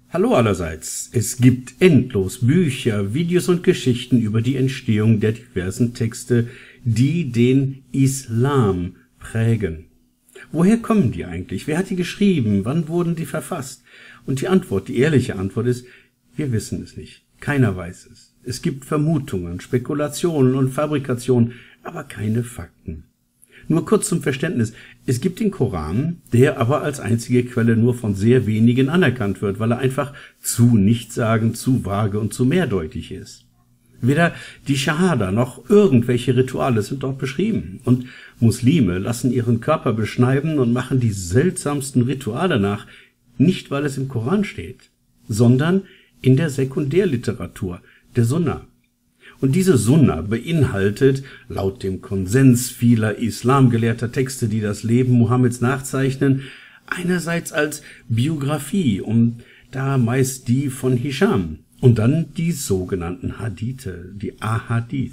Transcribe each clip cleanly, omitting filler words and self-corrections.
Hallo allerseits. Es gibt endlos Bücher, Videos und Geschichten über die Entstehung der diversen Texte, die den Islam prägen. Woher kommen die eigentlich? Wer hat die geschrieben? Wann wurden die verfasst? Und die ehrliche Antwort ist, wir wissen es nicht. Keiner weiß es. Es gibt Vermutungen, Spekulationen und Fabrikationen, aber keine Fakten. Nur kurz zum Verständnis, es gibt den Koran, der aber als einzige Quelle nur von sehr wenigen anerkannt wird, weil er einfach zu nichtssagend, zu vage und zu mehrdeutig ist. Weder die Schahada noch irgendwelche Rituale sind dort beschrieben. Und Muslime lassen ihren Körper beschneiden und machen die seltsamsten Rituale nach, nicht weil es im Koran steht, sondern in der Sekundärliteratur, der Sunna. Und diese Sunna beinhaltet, laut dem Konsens vieler islamgelehrter Texte, die das Leben Mohammeds nachzeichnen, einerseits als Biografie und da meist die von Hisham und dann die sogenannten Hadithe, die Ahadith.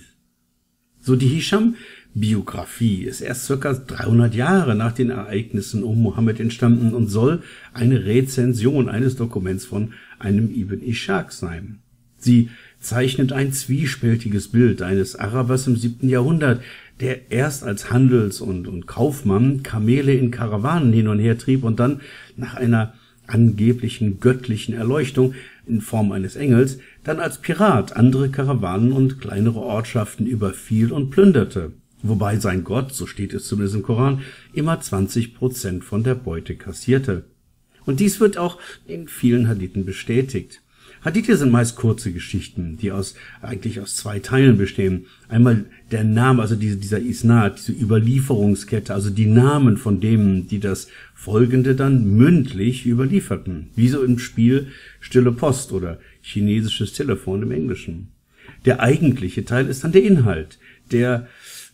So die Hisham-Biografie ist erst ca. 300 Jahre nach den Ereignissen um Mohammed entstanden und soll eine Rezension eines Dokuments von einem Ibn Ishaq sein. Sie zeichnet ein zwiespältiges Bild eines Arabers im 7. Jahrhundert, der erst als Handels- und Kaufmann Kamele in Karawanen hin und her trieb und dann nach einer angeblichen göttlichen Erleuchtung in Form eines Engels dann als Pirat andere Karawanen und kleinere Ortschaften überfiel und plünderte, wobei sein Gott, so steht es zumindest im Koran, immer 20% von der Beute kassierte. Und dies wird auch in vielen Hadithen bestätigt. Hadithe sind meist kurze Geschichten, die eigentlich aus zwei Teilen bestehen. Einmal der Name, also dieser Isnad, diese Überlieferungskette, also die Namen von denen, die das Folgende dann mündlich überlieferten, wie so im Spiel Stille Post oder chinesisches Telefon im Englischen. Der eigentliche Teil ist dann der Inhalt, der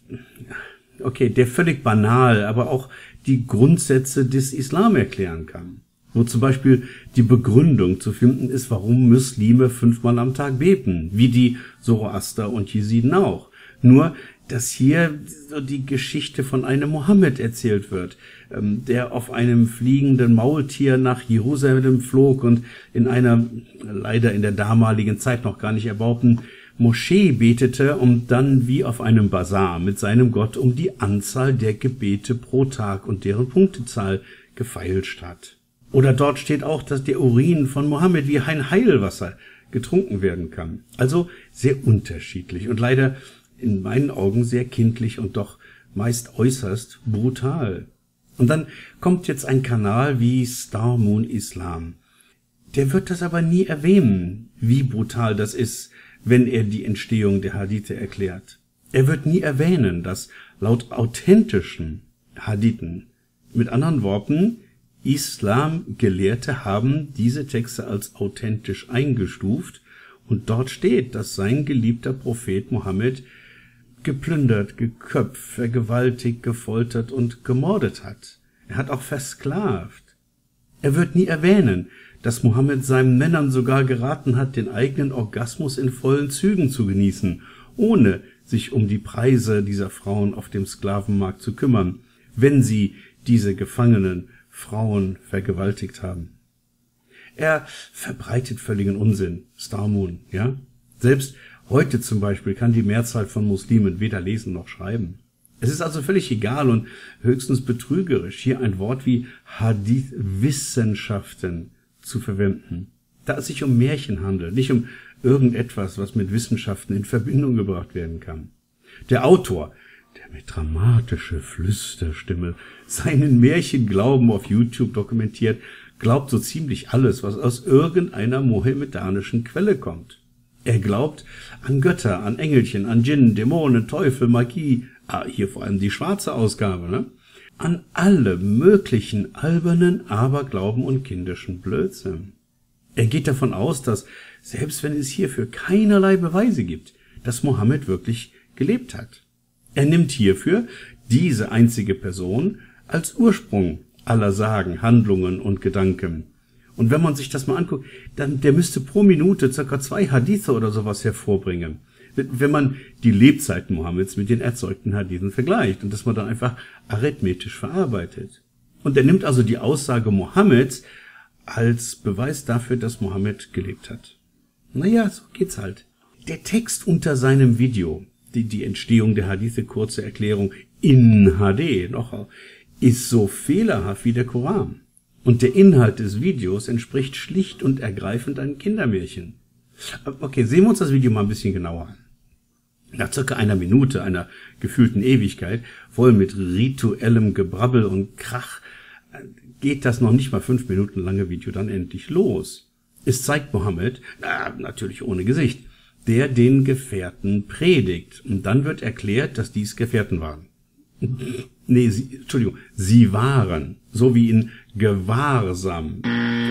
völlig banal, aber auch die Grundsätze des Islam erklären kann. Wo zum Beispiel die Begründung zu finden ist, warum Muslime 5-mal am Tag beten, wie die Zoroaster und Jesiden auch. Nur, dass hier so die Geschichte von einem Mohammed erzählt wird, der auf einem fliegenden Maultier nach Jerusalem flog und in einer, leider in der damaligen Zeit noch gar nicht erbauten, Moschee betete und dann wie auf einem Basar mit seinem Gott um die Anzahl der Gebete pro Tag und deren Punktezahl gefeilscht hat. Oder dort steht auch, dass der Urin von Mohammed wie ein Heilwasser getrunken werden kann. Also sehr unterschiedlich und leider in meinen Augen sehr kindlich und doch meist äußerst brutal. Und dann kommt jetzt ein Kanal wie Star Moon Islam. Der wird das aber nie erwähnen, wie brutal das ist, wenn er die Entstehung der Hadithe erklärt. Er wird nie erwähnen, dass laut authentischen Hadithen, mit anderen Worten, Islamgelehrte haben diese Texte als authentisch eingestuft und dort steht, dass sein geliebter Prophet Mohammed geplündert, geköpft, vergewaltigt, gefoltert und gemordet hat. Er hat auch versklavt. Er wird nie erwähnen, dass Mohammed seinen Männern sogar geraten hat, den eigenen Orgasmus in vollen Zügen zu genießen, ohne sich um die Preise dieser Frauen auf dem Sklavenmarkt zu kümmern, wenn sie diese Gefangenen Frauen vergewaltigt haben. Er verbreitet völligen Unsinn, Star Moon, ja? Selbst heute zum Beispiel kann die Mehrzahl von Muslimen weder lesen noch schreiben. Es ist also völlig egal und höchstens betrügerisch, hier ein Wort wie Hadith-Wissenschaften zu verwenden, da es sich um Märchen handelt, nicht um irgendetwas, was mit Wissenschaften in Verbindung gebracht werden kann. Der Autor, der mit dramatischer Flüsterstimme seinen Märchenglauben auf YouTube dokumentiert, glaubt so ziemlich alles, was aus irgendeiner mohammedanischen Quelle kommt. Er glaubt an Götter, an Engelchen, an Djinn, Dämonen, Teufel, Magie, hier vor allem die schwarze Ausgabe, ne? An alle möglichen albernen Aberglauben und kindischen Blödsinn. Er geht davon aus, dass, selbst wenn es hierfür keinerlei Beweise gibt, dass Mohammed wirklich gelebt hat. Er nimmt hierfür diese einzige Person als Ursprung aller Sagen, Handlungen und Gedanken. Und wenn man sich das mal anguckt, dann der müsste pro Minute ca. 2 Hadithe oder sowas hervorbringen. Wenn man die Lebzeiten Mohammeds mit den erzeugten Hadithen vergleicht und das man dann einfach arithmetisch verarbeitet. Und er nimmt also die Aussage Mohammeds als Beweis dafür, dass Mohammed gelebt hat. Naja, so geht's halt. Der Text unter seinem Video, die Entstehung der Hadithe, kurze Erklärung, in HD noch, ist so fehlerhaft wie der Koran. Und der Inhalt des Videos entspricht schlicht und ergreifend einem Kindermärchen. Okay, sehen wir uns das Video mal ein bisschen genauer an. Nach circa einer Minute, einer gefühlten Ewigkeit, voll mit rituellem Gebrabbel und Krach, geht das noch nicht mal 5 Minuten lange Video dann endlich los. Es zeigt Mohammed, natürlich ohne Gesicht, der den Gefährten predigt. Und dann wird erklärt, dass dies Gefährten waren. Sie waren, so wie in Gewahrsam.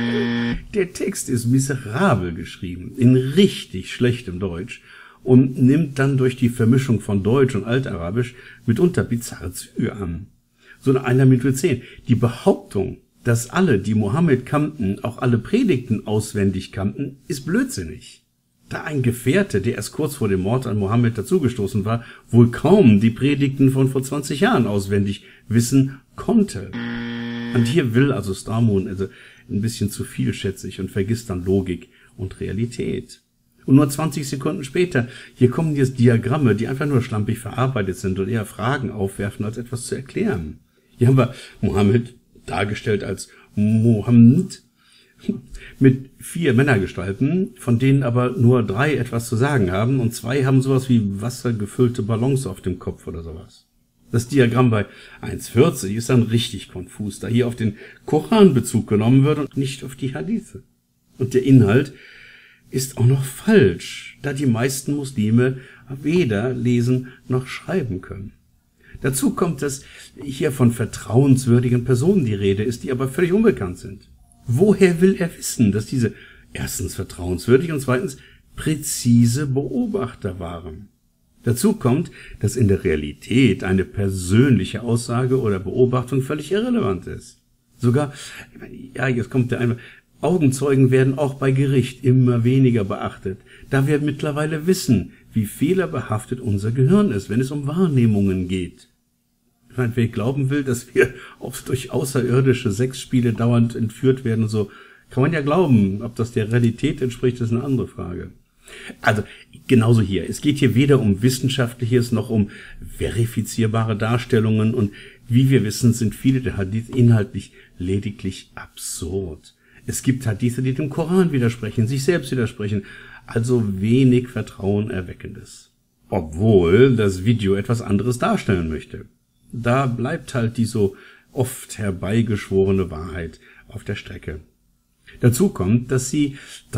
Der Text ist miserabel geschrieben, in richtig schlechtem Deutsch und nimmt dann durch die Vermischung von Deutsch und Altarabisch mitunter bizarre Züge an. So nach 1 Minute 10. Die Behauptung, dass alle, die Mohammed kannten, auch alle Predigten auswendig kannten, ist blödsinnig. Da ein Gefährte, der erst kurz vor dem Mord an Mohammed dazugestoßen war, wohl kaum die Predigten von vor 20 Jahren auswendig wissen konnte. Und hier will also Starmoon ein bisschen zu viel, schätze ich, und vergisst dann Logik und Realität. Und nur 20 Sekunden später, hier kommen jetzt Diagramme, die einfach nur schlampig verarbeitet sind und eher Fragen aufwerfen, als etwas zu erklären. Hier haben wir Mohammed dargestellt als Mohammed mit 4 Männergestalten, von denen aber nur 3 etwas zu sagen haben und 2 haben sowas wie wassergefüllte Ballons auf dem Kopf oder sowas. Das Diagramm bei 1,40 ist dann richtig konfus, da hier auf den Koran Bezug genommen wird und nicht auf die Hadithe. Und der Inhalt ist auch noch falsch, da die meisten Muslime weder lesen noch schreiben können. Dazu kommt, dass hier von vertrauenswürdigen Personen die Rede ist, die aber völlig unbekannt sind. Woher will er wissen, dass diese erstens vertrauenswürdig und zweitens präzise Beobachter waren? Dazu kommt, dass in der Realität eine persönliche Aussage oder Beobachtung völlig irrelevant ist. Sogar, jetzt kommt der Einwand, Augenzeugen werden auch bei Gericht immer weniger beachtet, da wir mittlerweile wissen, wie fehlerbehaftet unser Gehirn ist, wenn es um Wahrnehmungen geht. Wer glauben will, dass wir oft durch außerirdische Sexspiele dauernd entführt werden, so kann man ja glauben. Ob das der Realität entspricht, ist eine andere Frage. Also genauso hier. Es geht hier weder um Wissenschaftliches noch um verifizierbare Darstellungen und wie wir wissen, sind viele der Hadith inhaltlich lediglich absurd. Es gibt Hadithe, die dem Koran widersprechen, sich selbst widersprechen, also wenig Vertrauenerweckendes. Obwohl das Video etwas anderes darstellen möchte. Da bleibt halt die so oft herbeigeschworene Wahrheit auf der Strecke. Dazu kommt, dass sie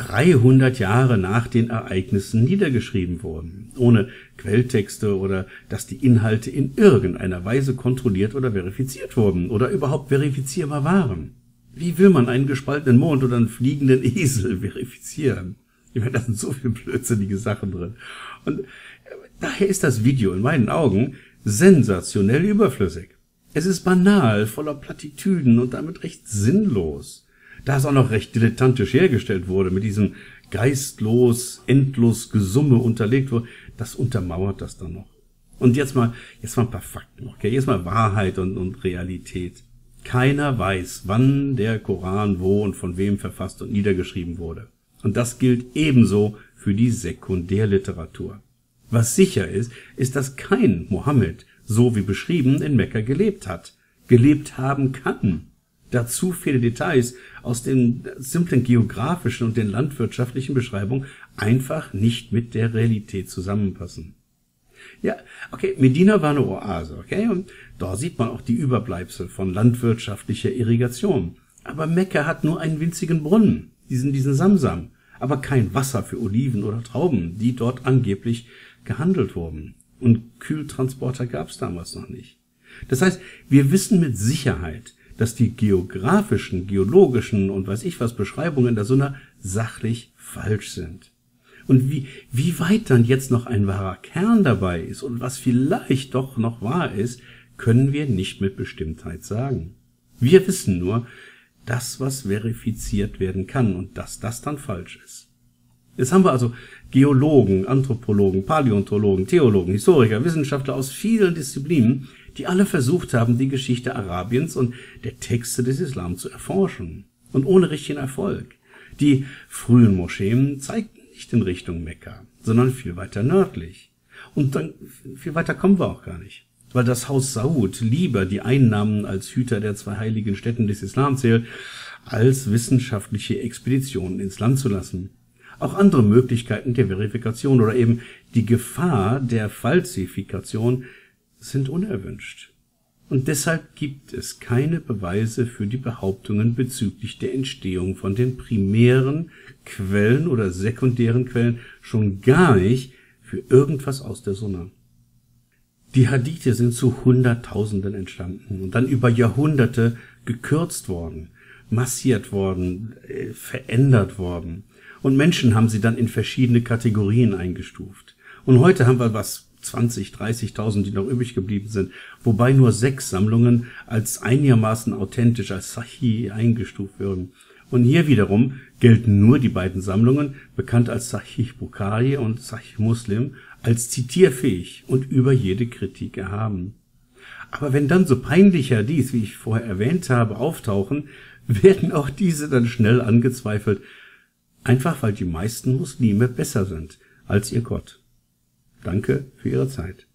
300 Jahre nach den Ereignissen niedergeschrieben wurden, ohne Quelltexte oder dass die Inhalte in irgendeiner Weise kontrolliert oder verifiziert wurden oder überhaupt verifizierbar waren. Wie will man einen gespaltenen Mond oder einen fliegenden Esel verifizieren? Ich meine, da sind so viele blödsinnige Sachen drin. Und daher ist das Video in meinen Augen sensationell überflüssig. Es ist banal, voller Plattitüden und damit recht sinnlos. Da es auch noch recht dilettantisch hergestellt wurde, mit diesem geistlos, endlos Gesumme unterlegt wurde, das untermauert das dann noch. Und jetzt mal ein paar Fakten noch, okay? Jetzt mal Wahrheit und Realität. Keiner weiß, wann der Koran wo und von wem verfasst und niedergeschrieben wurde. Und das gilt ebenso für die Sekundärliteratur. Was sicher ist, dass kein Mohammed, so wie beschrieben, in Mekka gelebt hat, gelebt haben kann. Da zu viele Details aus den simplen geografischen und den landwirtschaftlichen Beschreibungen einfach nicht mit der Realität zusammenpassen. Ja, okay, Medina war eine Oase, okay, und da sieht man auch die Überbleibsel von landwirtschaftlicher Irrigation. Aber Mekka hat nur einen winzigen Brunnen, diesen Samsam, aber kein Wasser für Oliven oder Trauben, die dort angeblich gehandelt wurden. Und Kühltransporter gab es damals noch nicht. Das heißt, wir wissen mit Sicherheit, dass die geografischen, geologischen und weiß ich was Beschreibungen der Sunna sachlich falsch sind. Und wie weit dann jetzt noch ein wahrer Kern dabei ist und was vielleicht doch noch wahr ist, können wir nicht mit Bestimmtheit sagen. Wir wissen nur, das, was verifiziert werden kann und dass das dann falsch ist. Jetzt haben wir also Geologen, Anthropologen, Paläontologen, Theologen, Historiker, Wissenschaftler aus vielen Disziplinen, die alle versucht haben, die Geschichte Arabiens und der Texte des Islam zu erforschen. und ohne richtigen Erfolg. Die frühen Moscheen zeigten nicht in Richtung Mekka, sondern viel weiter nördlich. Und dann viel weiter kommen wir auch gar nicht, weil das Haus Saud lieber die Einnahmen als Hüter der 2 heiligen Stätten des Islam zählt, als wissenschaftliche Expeditionen ins Land zu lassen. Auch andere Möglichkeiten der Verifikation oder eben die Gefahr der Falsifikation sind unerwünscht. Und deshalb gibt es keine Beweise für die Behauptungen bezüglich der Entstehung von den primären Quellen oder sekundären Quellen, schon gar nicht für irgendwas aus der Sunna. Die Hadithe sind zu Hunderttausenden entstanden und dann über Jahrhunderte gekürzt worden, massiert worden, verändert worden. Und Menschen haben sie dann in verschiedene Kategorien eingestuft. Und heute haben wir 20.000, 30.000, die noch übrig geblieben sind, wobei nur 6 Sammlungen als einigermaßen authentisch, als Sahih eingestuft werden. Und hier wiederum gelten nur die beiden Sammlungen, bekannt als Sahih Bukhari und Sahih Muslim, als zitierfähig und über jede Kritik erhaben. Aber wenn dann so peinliche Hadith, wie ich vorher erwähnt habe, auftauchen, werden auch diese dann schnell angezweifelt, einfach weil die meisten Muslime besser sind als ihr Gott. Danke für Ihre Zeit.